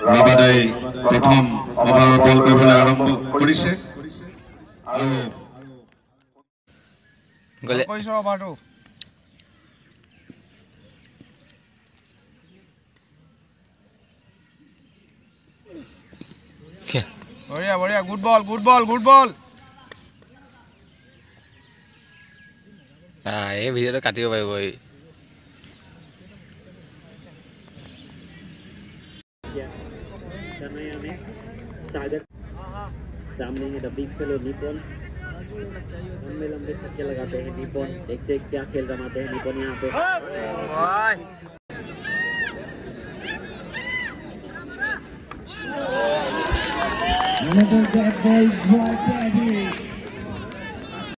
ৰাবাদাই প্ৰথম অভাৰত বল কৰিবলৈ আৰম্ভ কৰিছে আৰু গলে কৈছো অভাৰটো বঢ়িয়া বঢ়িয়া গুড বল এই ভিডিওটো কাটিব পাৰিব এই सामने है द बिग फेलो निपॉन लंबे लंबे छक्के लगाते हैं निपॉन देखते क्या खेल रमाते हैं निपॉन यहाँ पे Another dead ball, right there.